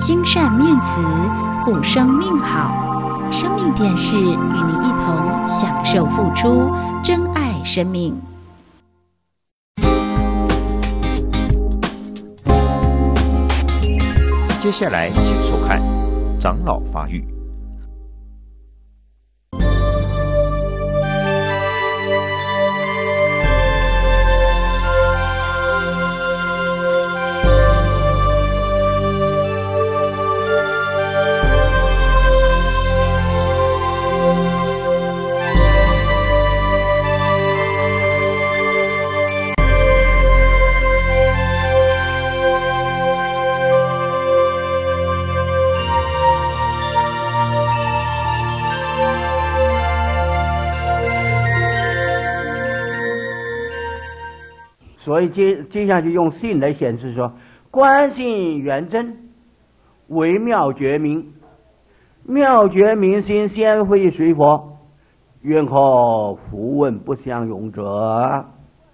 心善面慈，护生命好。生命电视与您一同享受付出，珍爱生命。 接下来请收看长老发育。 所以接下去用性来显示说，观性圆真，为妙觉明。妙觉明心，先会水火，愿可复问不相容者。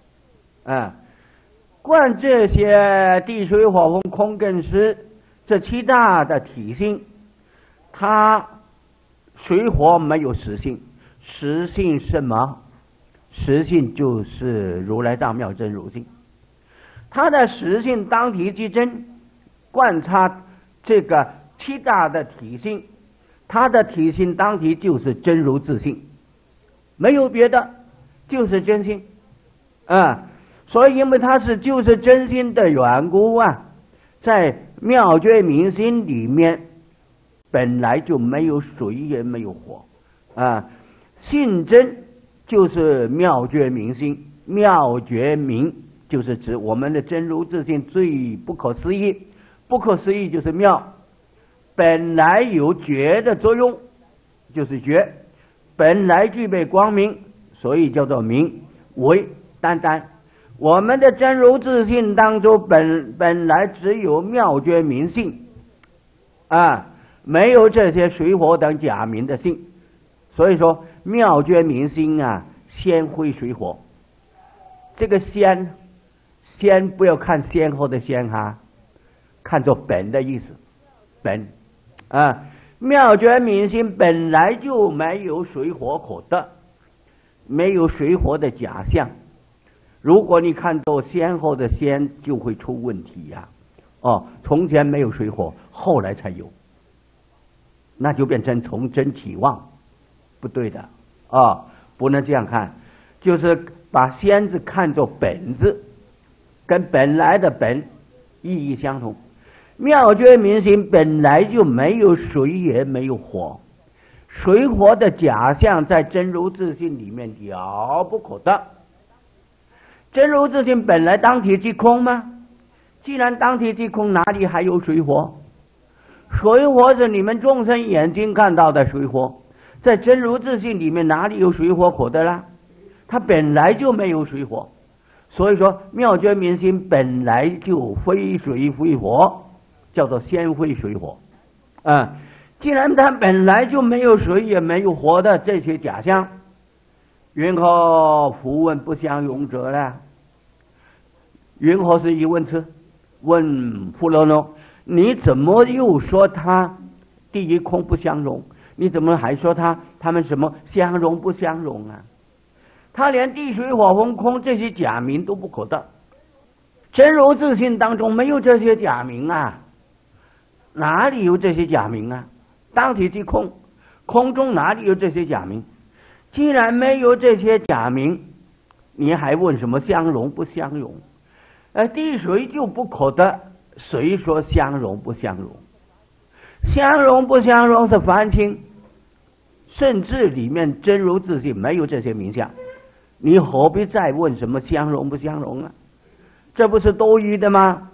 观这些地水火风空跟湿这七大的体性，它水火没有实性，实性什么？实性就是如来藏妙真如性，它的实性当体即真，观察这个七大的体性，它的体性当体就是真如自性，没有别的，就是真性。所以因为它是就是真心的缘故啊，在妙觉明心里面本来就没有水也没有火性真就是妙觉明心，妙觉明就是指我们的真如自性最不可思议，不可思议就是妙，本来有觉的作用，就是觉，本来具备光明，所以叫做明。为单单我们的真如自性当中本来只有妙觉明性没有这些水火等假名的性，所以说妙觉明心先会水火。这个先不要看先后的先看作本的意思，本妙觉明心本来就没有水火可得，没有水火的假象。如果你看作先后的先，就会出问题从前没有水火，后来才有，那就变成从真起妄，不对的不能这样看，就是把先字看作本字，跟本来的本意义相同。妙觉明心本来就没有水也没有火，水火的假象在真如自性里面遥不可得。真如自性本来当体即空吗？既然当体即空，哪里还有水火？水火是你们众生眼睛看到的水火，在真如自性里面哪里有水火可得啦？它本来就没有水火，所以说妙觉明心本来就非水非火，叫做先非水火既然它本来就没有水也没有火的这些假象，云何复问不相容者呢？云何是疑问词，问富罗罗，你怎么又说他第一空不相容？你怎么还说他们什么相容不相容他连地水火风空这些假名都不可得，真如自性当中没有这些假名哪里有这些假名当体即空，空中哪里有这些假名？既然没有这些假名，你还问什么相容不相容？地水就不可得，谁说相容不相容？相容不相容是凡情，甚至里面真如自性没有这些名相，你何必再问什么相容不相容这不是多余的吗？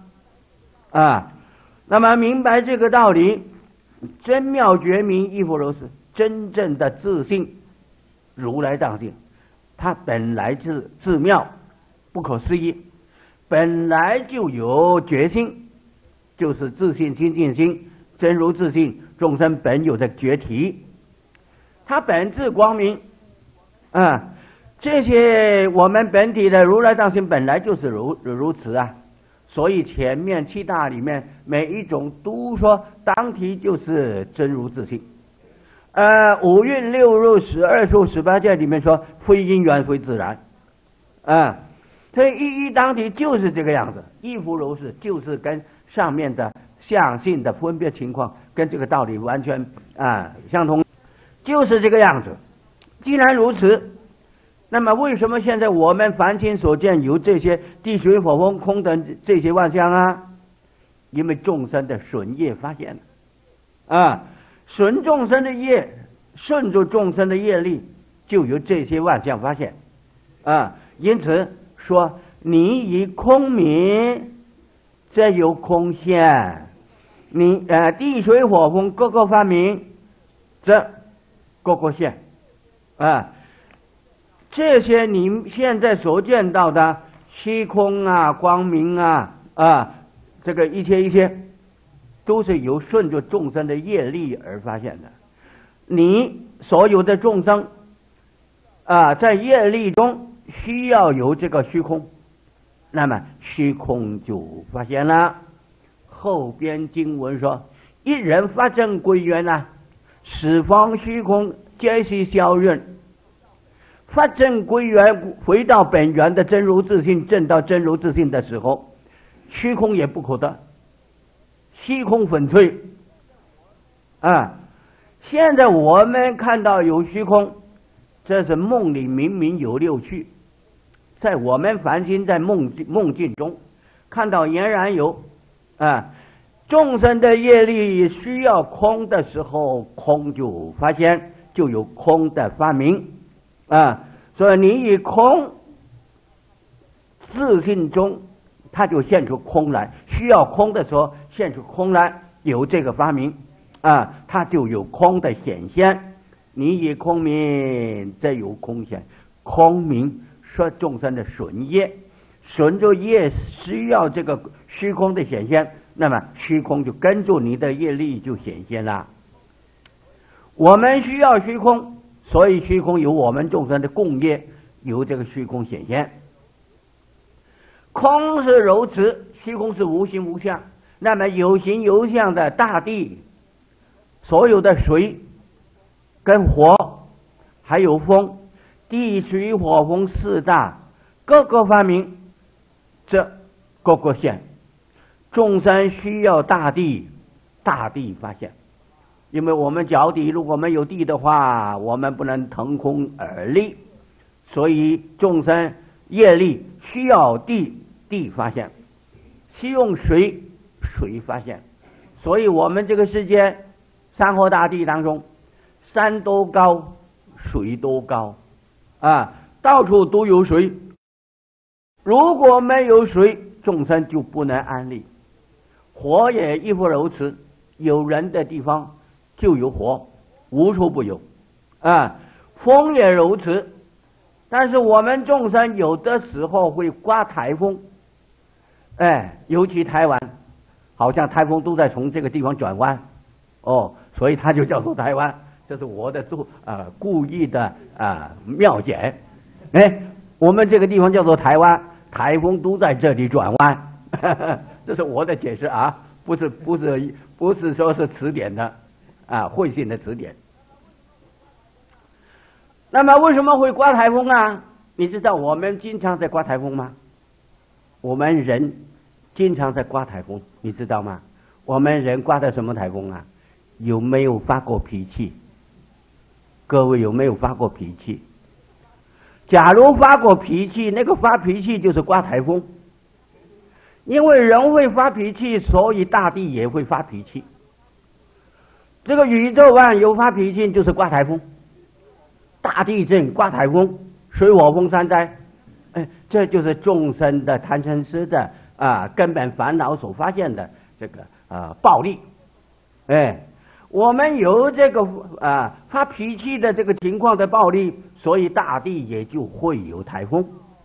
那么明白这个道理，真妙觉明亦复如是，真正的自性如来藏性，它本来是自妙不可思议，本来就有觉性，就是自性清净心，真如自性众生本有的觉体，它本自光明这些我们本体的如来藏性本来就是如此所以前面七大里面每一种都说当体就是真如自性。五蕴六入12处18界里面说非因缘非自然，所以一一当体就是这个样子，亦复如是，就是跟上面的相性的分别情况跟这个道理完全相同，就是这个样子。既然如此，那么为什么现在我们凡心所见有这些地水火风空等这些万象啊？因为众生的损业发现了损众生的业，顺着众生的业力，就有这些万象发现因此说你以空名，则有空现；你地水火风各个发明，则各个现这些你现在所见到的虚空光明这个一切都是由顺着众生的业力而发现的。你所有的众生在业力中需要有这个虚空，那么虚空就发现了。后边经文说，一人发正归元十方虚空皆是消润。发正归元，回到本源的真如自性，证到真如自性的时候，虚空也不可得，虚空粉碎现在我们看到有虚空，这是梦里明明有六趣，在我们凡心在梦境中看到俨然有众生的业力需要空的时候，空就发现，就有空的发明所以你以空自性中，它就现出空来，需要空的时候现出空来，有这个发明它就有空的显现。你以空名，则有空显。空名说众生的损业，损着业需要这个虚空的显现，那么虚空就跟着你的业力就显现了。我们需要虚空，所以虚空有我们众生的共业，由这个虚空显现。空是柔慈，虚空是无形无相。那么有形有相的大地，所有的水跟火还有风，地水火风四大各个发明，这各个现。众生需要大地，大地发现。因为我们脚底如果没有地的话，我们不能腾空而立，所以众生业力需要地，地发现；需用水，水发现。所以我们这个世界山河大地当中，山多高，水多高到处都有水。如果没有水，众生就不能安立。火也亦复如此，有人的地方就有火，无处不有风也如此。但是我们众生有的时候会刮台风尤其台湾，好像台风都在从这个地方转弯所以它就叫做台湾。这是我的故意的妙解我们这个地方叫做台湾，台风都在这里转弯这是我的解释不是说是词典的会信的词典。那么为什么会刮台风你知道我们经常在刮台风吗？我们人经常在刮台风，你知道吗？我们人刮的什么台风有没有发过脾气？各位有没有发过脾气？假如发过脾气，那个发脾气就是刮台风。因为人会发脾气，所以大地也会发脾气。这个宇宙万有发脾气就是刮台风，大地震、刮台风、水火风三灾这就是众生的贪嗔痴的根本烦恼所发现的这个暴力我们有这个发脾气的这个情况的暴力，所以大地也就会有台风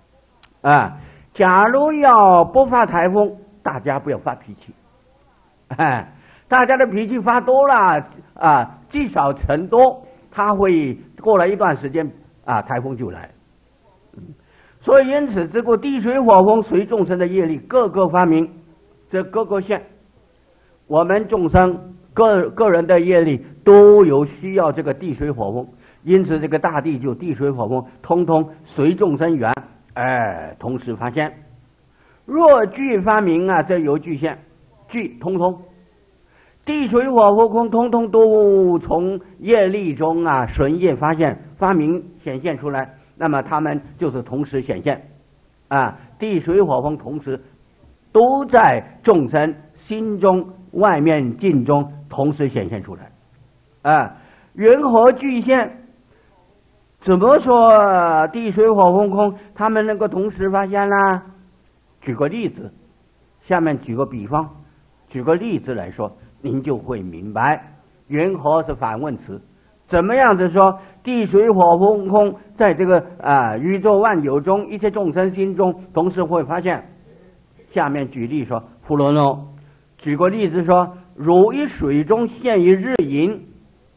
假如要不发台风，大家不要发脾气大家的脾气发多了积少成多，它会过了一段时间台风就来所以因此，这个地水火风随众生的业力各个发明，这各个现，我们众生个人的业力都有需要这个地水火风，因此这个大地就地水火风通通随众生缘，同时发现。若具发明啊，这有具现，具通通，地水火风空通通都从业力中啊顺业发现发明显现出来。那么他们就是同时显现，地水火风同时都在众生心中、外面境中同时显现出来，云何具现？怎么说地水火风空他们能够同时发现呢？举个例子，下面举个比方，举个例子来说，您就会明白。云何是反问词，怎么样子说地水火风空在这个宇宙万有中一切众生心中同时会发现。下面举例说，弗罗诺举个例子说，如一水中现一日影，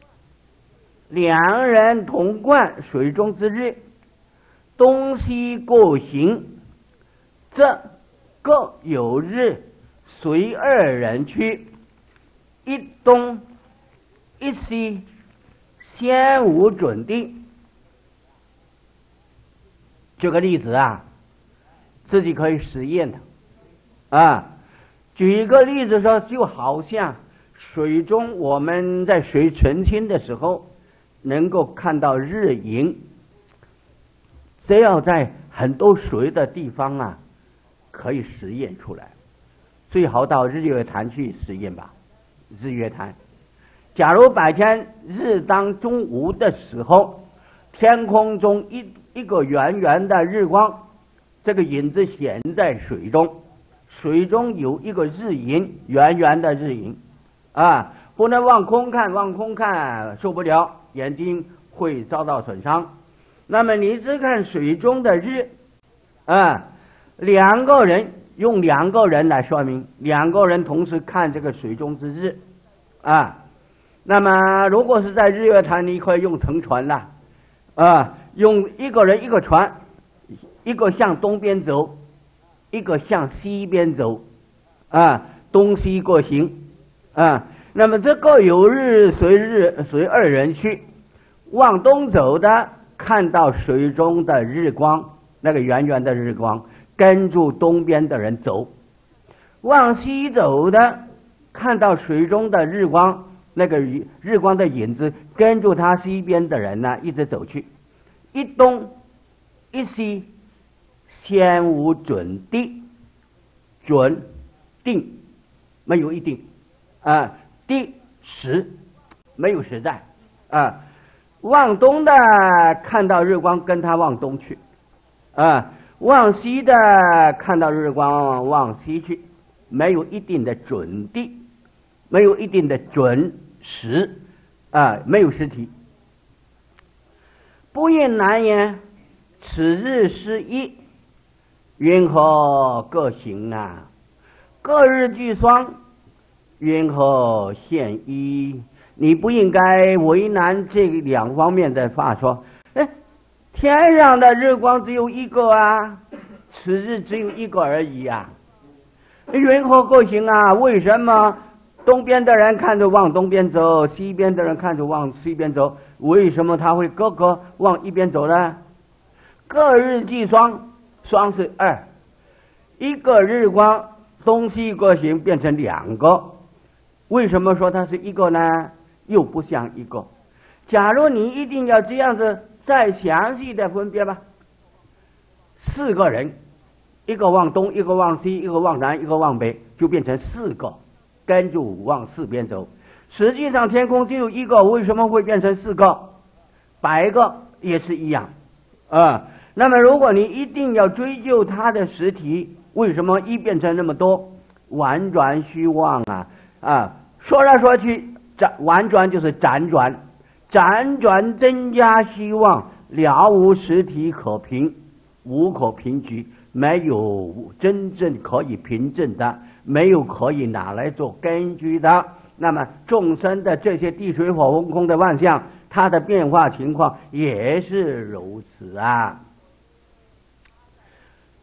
两人同观水中之日，东西各行，这各有日随二人去，一东一西，先无准定。这个例子自己可以实验的举一个例子说，就好像水中我们在水澄清的时候能够看到日影，只要在很多水的地方可以实验出来。最好到日月潭去实验吧。日月潭，假如白天日当中午的时候，天空中一个圆圆的日光，这个影子显在水中，水中有一个日影，圆圆的日影不能望空看，望空看受不了，眼睛会遭到损伤。那么你只看水中的日两个人，用两个人来说明，两个人同时看这个水中之日那么如果是在日月潭，你可以用乘船用一个人一个船，一个向东边走，一个向西边走东西各行那么这个有日随二人去，往东走的看到水中的日光，那个圆圆的日光，跟住东边的人走，往西走的看到水中的日光，那个日光的影子跟住他西边的人一直走去，一东一西，先无准定，准定没有一定定实没有实在往东的看到日光跟他往东去往西的看到日光往西去，没有一定的准定，没有一定的准实没有实体。不应难言，此日是一，云何各行各日俱双，云何现一？你不应该为难这两方面的话说，天上的日光只有一个此日只有一个而已云何各行为什么东边的人看着往东边走，西边的人看着往西边走，为什么他会各个往一边走呢？各日俱双，双是二，一个日光东西各行变成两个，为什么说它是一个呢？又不像一个。假如你一定要这样子再详细的分别吧，四个人，一个往东，一个往西，一个往南，一个往北，就变成四个，跟住往四边走。实际上天空只有一个，为什么会变成四个？百个也是一样那么如果你一定要追究它的实体，为什么一变成那么多？婉转虚妄说来说去，婉转就是辗转，辗转增加虚妄，了无实体可凭，无可凭据，没有真正可以凭证的，没有可以拿来做根据的。那么众生的这些地水火风空的万象，它的变化情况也是如此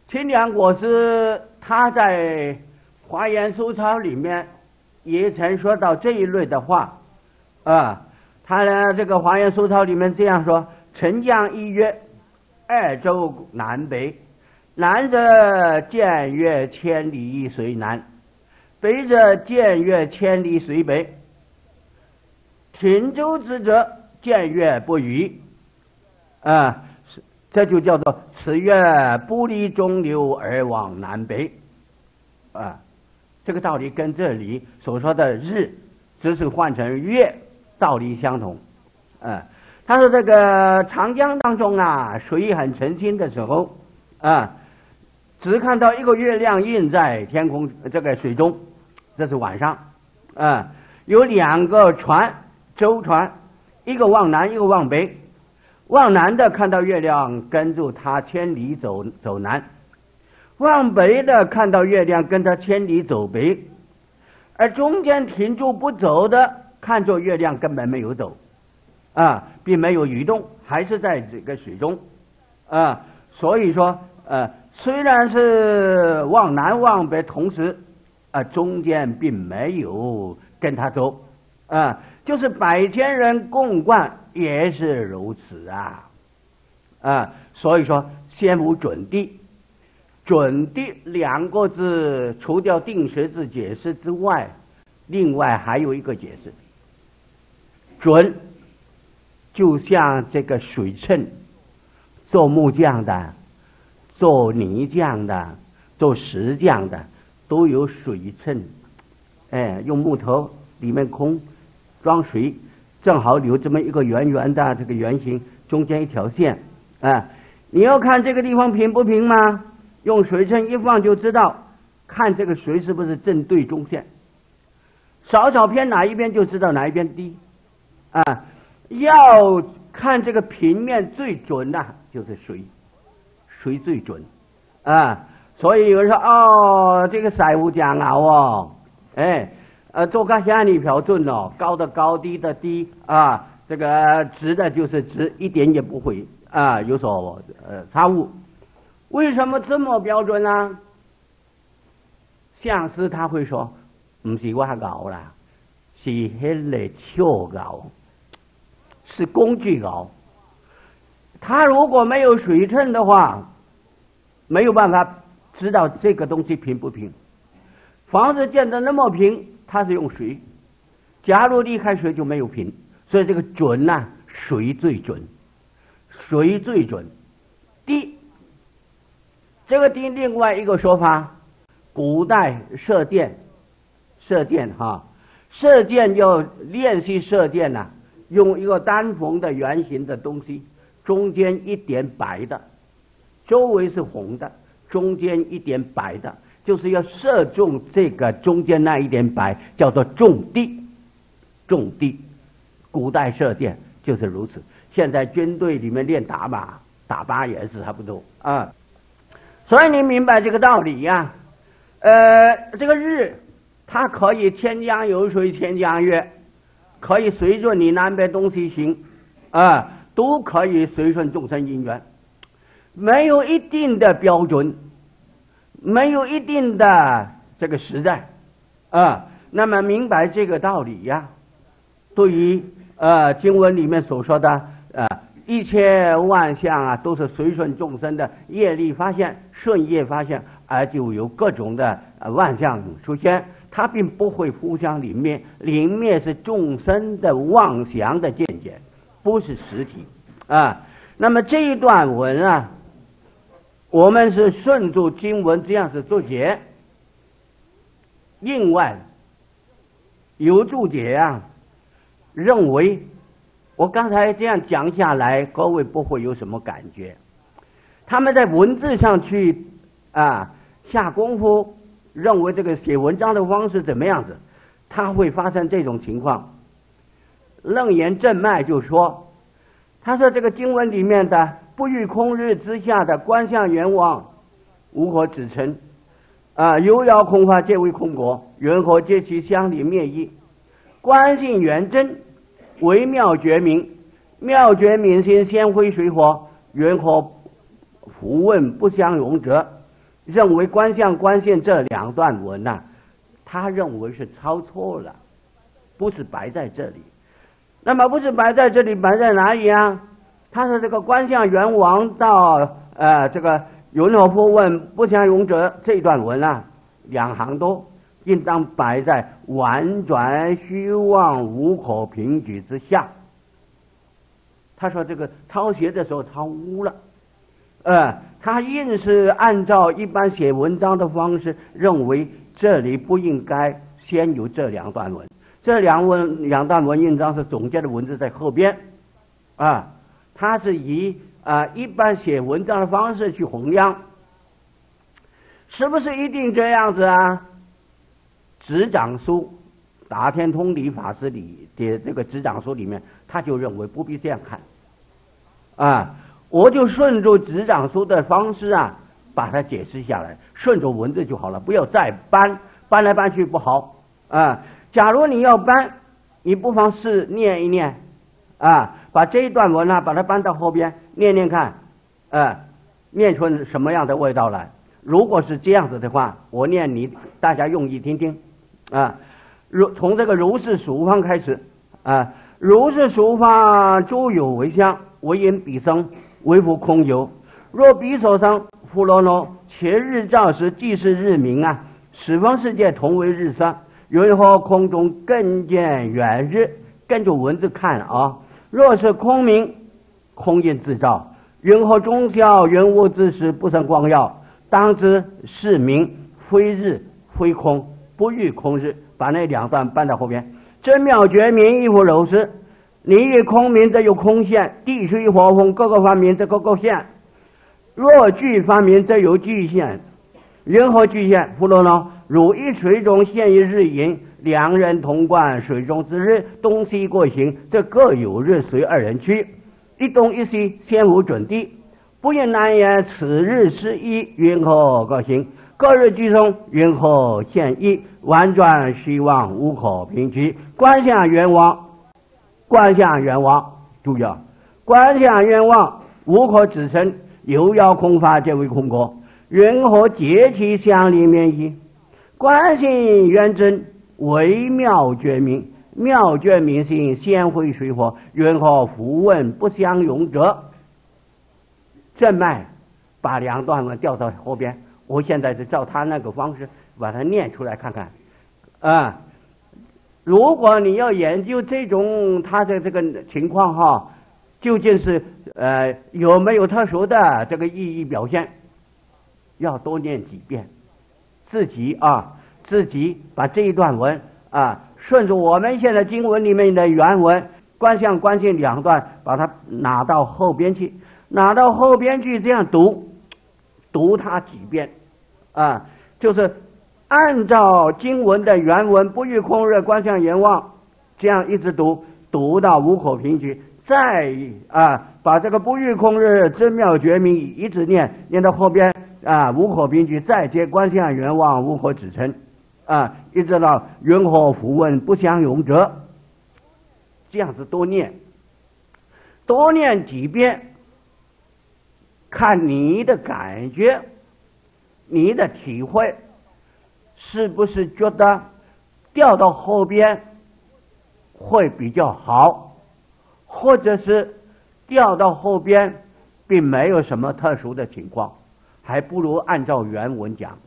清凉国师他在《华严书钞》里面也曾说到这一类的话他呢这个《华严书钞》里面这样说：沉江一曰，二周南北，南者见曰千里随南，北者见曰千里随北，停舟之者见曰不渝这就叫做此月不离中流而往南北这个道理跟这里所说的日只是换成月道理相同他说这个长江当中水很澄清的时候只看到一个月亮映在天空这个水中，这是晚上有两个船，舟船，一个往南一个往北，往南的看到月亮跟住他千里走南，往北的看到月亮跟他千里走北，而中间停住不走的看着月亮根本没有走并没有移动，还是在这个水中所以说虽然是往南往北，同时中间并没有跟他走就是百千人共观也是如此所以说先无准谛。准谛两个字除掉定识字解释之外，另外还有一个解释。准就像这个水称，做木匠的，做泥匠的，做石匠的都有水称用木头里面空装水，正好留这么一个圆圆的这个圆形，中间一条线你要看这个地方平不平吗？用水称一放就知道，看这个水是不是正对中线，少少偏哪一边就知道哪一边低要看这个平面最准的就是水最准所以有人说这个师父讲做个像你标准高的高，低的低这个直的就是直，一点也不会有所差误。为什么这么标准呢？相师他会说不是我搞啦，是那个手搞，是工具搞。他如果没有水称的话，没有办法知道这个东西平不平。房子建得那么平，它是用水，假如离开水就没有平。所以这个准水最准，水最准。地，这个地另外一个说法，古代射箭要练习射箭用一个单缝的圆形的东西，中间一点白的，周围是红的，中间一点白的，就是要射中这个中间那一点白，叫做中地。古代射箭就是如此。现在军队里面练打靶也是差不多所以你明白这个道理这个日它可以千江有水千江月，可以随着你南北东西行都可以随顺众生因缘，没有一定的标准，没有一定的这个实在那么明白这个道理对于经文里面所说的一切万象都是随顺众生的业力发现，顺业发现，而就有各种的万象出现，它并不会互相泯灭，泯灭是众生的妄想的见解，不是实体那么这一段文我们是顺着经文这样子注解。另外有注解认为，我刚才这样讲下来，各位不会有什么感觉。他们在文字上去下功夫，认为这个写文章的方式怎么样子，他会发生这种情况。楞严正脉就说，他说这个经文里面的不遇空日之下的观相圆望，无可指称有遥空法皆为空果，缘何皆其相离灭异？观性圆真，为妙觉明，妙觉明心先挥水火，缘何复问不相容者？ 认为观相观现这两段文呐，他认为是抄错了，不是摆在这里。那么不是摆在这里，摆在哪里啊？他说这个观相元王到这个云何复问不相容者这段文啊，2行多，应当摆在婉转虚妄无可凭举之下。他说这个抄写的时候抄污了，他硬是按照一般写文章的方式，认为这里不应该先有这2段文，这两段文应当是总结的文字在后边，他是以一般写文章的方式去弘扬，是不是一定这样子啊？执掌书达天通理法师里的这个执掌书里面，他就认为不必这样看，我就顺着执掌书的方式啊，把它解释下来，顺着文字就好了，不要再搬来搬去不好假如你要搬，你不妨试念一念把这一段文把它搬到后边念念看，念出什么样的味道来。如果是这样子的话，我念你大家用意听听从这个如是俗方开始如是俗方诸有为相，为因彼生，为复空有。若彼所生复罗罗，且日照时即是日明十方世界同为日色，云何空中更见远日？跟着文字看若是空明，空因自照，云何中宵云无之时不生光耀？当知是明，非日非空，不欲空日。把那2段搬到后边。真妙觉明亦复如是，你以空明则有空现，地水火风各个方面则各个现。若具方面则有具现，云何具现？复罗罗，如一水中现一日影，2人同观水中之日，东西过行，这各有日随2人去，一东一西，先无准地。不言难言，此日是一，云何各行？各日俱生，云何现一？婉转虚妄，无可凭据。观相元王，注意观相元王无可指称，有要空法皆为空果，云何结其相离免矣？观性元真，微妙觉明，妙觉明性，先会水火，云何复问不相容者？正脉把2段文调到后边，我现在是照他那个方式把它念出来看看如果你要研究这种他的这个情况究竟是有没有特殊的这个意义表现，要多念几遍，自己把这一段文顺着我们现在经文里面的原文观相观性2段，把它拿到后边去，这样读它几遍就是按照经文的原文不欲空日观相言望，这样一直读到无可凭据，再把这个不欲空日真妙觉明一直念到后边无可凭据，再接观相言望无可指称一直到云何复问不相容者，这样子多念几遍，看你的感觉，你的体会，是不是觉得调到后边会比较好，或者是调到后边并没有什么特殊的情况，还不如按照原文讲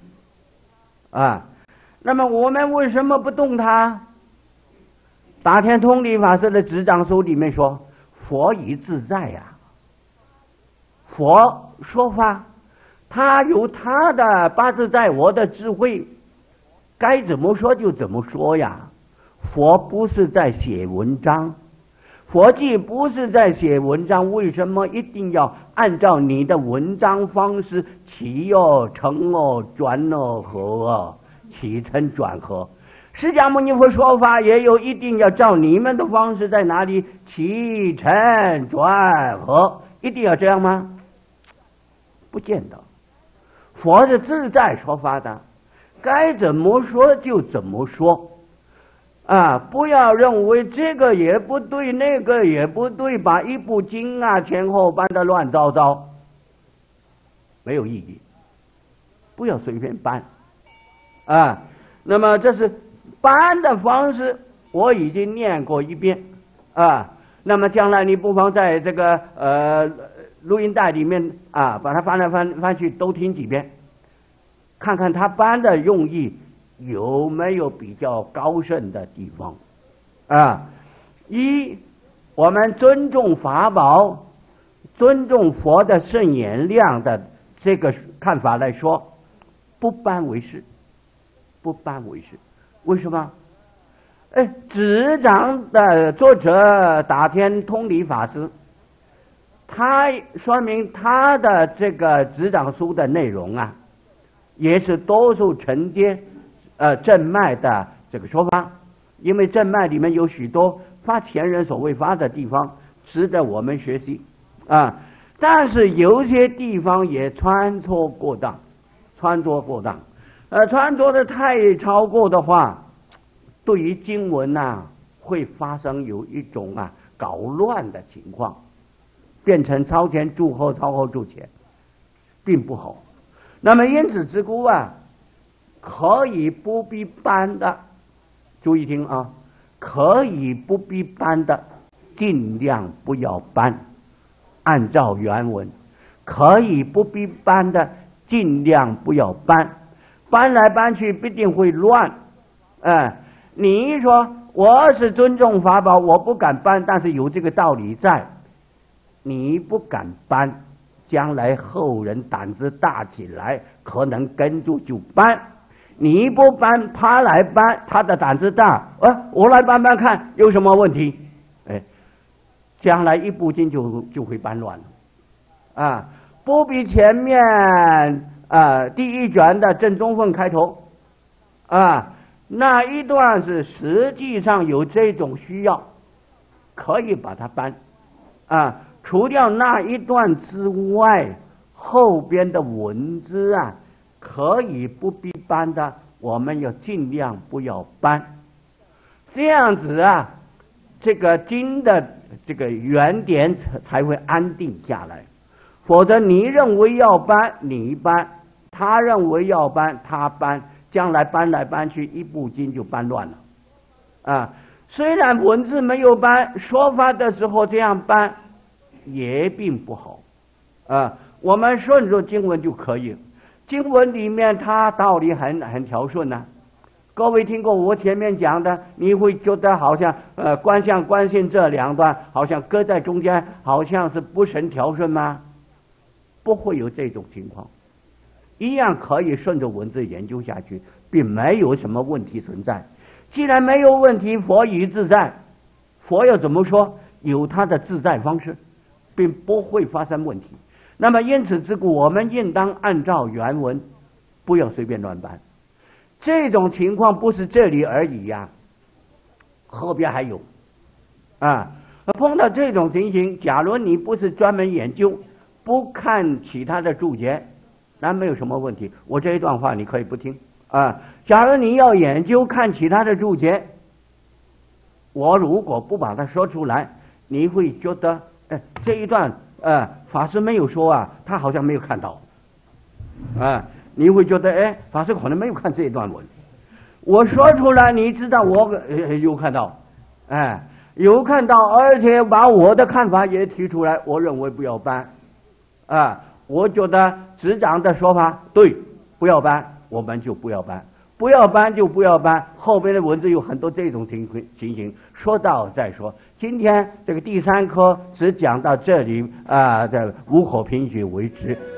那么我们为什么不动它？达天通理法师的执掌书里面说，佛以自在佛说法，他有他的八自在我的智慧，该怎么说就怎么说呀。佛不是在写文章，佛既不是在写文章，为什么一定要按照你的文章方式起承转合起承转合？释迦牟尼佛说法也有一定要照你们的方式在哪里起承转合，一定要这样吗？不见得。佛是自在说法的，该怎么说就怎么说不要认为这个也不对那个也不对，把一部经前后搬得乱糟糟，没有意义不要随便搬，啊，那么这是搬的方式，我已经念过一遍，啊，那么将来你不妨在这个录音带里面啊，把它翻来翻去都听几遍，看看他搬的用意有没有比较高深的地方，啊，我们尊重法宝，尊重佛的圣言量的这个看法来说，不搬为是，不搬为是。为什么？执掌的作者达天通理法师，他说明他的这个执掌书的内容啊，也是多数承接正脉的这个说法，因为正脉里面有许多发前人所未发的地方，值得我们学习啊。但是有些地方也穿梭过当，穿着的太超过的话，对于经文会发生有一种搞乱的情况，变成超前注后，超后注前，并不好。那么因此之故可以不必搬的，注意听啊，可以不必搬的，尽量不要搬。按照原文，可以不必搬的，尽量不要搬，搬来搬去必定会乱。你一说我是尊重法宝，我不敢搬，但是有这个道理在，你不敢搬，将来后人胆子大起来，可能跟住就搬。你不搬，他来搬，他的胆子大，我来搬搬看有什么问题？将来一部经就会搬乱了，不比前面第一卷的正中分开头，那一段是实际上有这种需要，可以把它搬，除掉那一段之外，后边的文字可以不必搬的，我们要尽量不要搬，这样子这个经的这个原点才会安定下来。否则你认为要搬你搬，他认为要搬他搬，将来搬来搬去，一部经就搬乱了。虽然文字没有搬，说法的时候这样搬也并不好。我们顺着经文就可以，经文里面它道理很条顺各位听过我前面讲的，你会觉得好像观相观性这两段好像搁在中间，好像是不甚条顺吗？不会有这种情况，一样可以顺着文字研究下去，并没有什么问题存在。既然没有问题，佛以自在，佛要怎么说？有他的自在方式，并不会发生问题。那么因此之故，我们应当按照原文，不要随便乱搬。这种情况不是这里而已后边还有碰到这种情形，假如你不是专门研究，不看其他的注解，那没有什么问题，我这一段话你可以不听假如你要研究看其他的注解，我如果不把它说出来，你会觉得这一段法师没有说他好像没有看到你会觉得法师可能没有看这一段文，我说出来，你知道我有看到，有看到，而且把我的看法也提出来，我认为不要搬我觉得执掌的说法对，不要搬，我们就不要搬，不要搬就不要搬。后边的文字有很多这种情形，说到再说。今天这个第3课只讲到这里这无可评举为止。